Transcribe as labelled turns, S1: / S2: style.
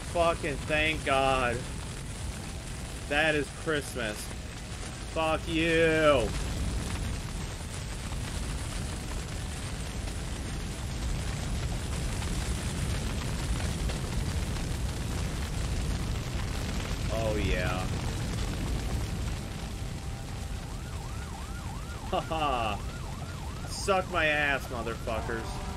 S1: Fucking thank God. That is Christmas. Fuck you. Oh yeah. Haha. Suck my ass, motherfuckers.